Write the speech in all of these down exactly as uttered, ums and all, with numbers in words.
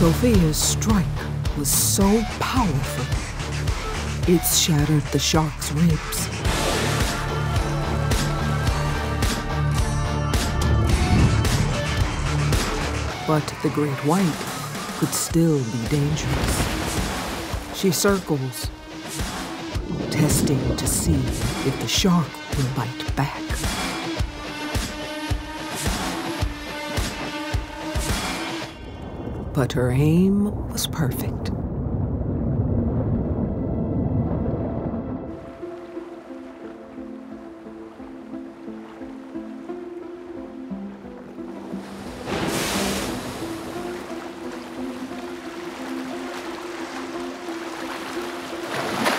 Sophia's strike was so powerful, it shattered the shark's ribs. But the great white could still be dangerous. She circles, testing to see if the shark will bite back. But her aim was perfect.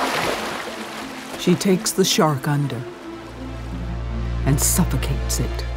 She takes the shark under and suffocates it.